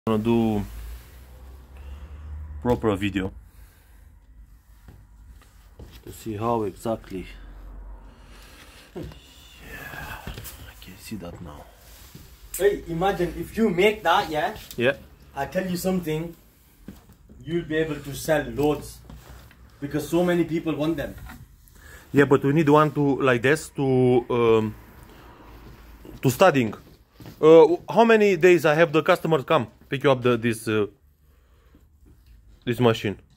I'm gonna do proper video to see how exactly. Yeah, I can see that now. Hey, imagine if you make that, yeah? Yeah. I tell you something, you'll be able to sell loads because so many people want them. Yeah, but we need one to like this to studying. How many days I have the customers come pick you up this machine?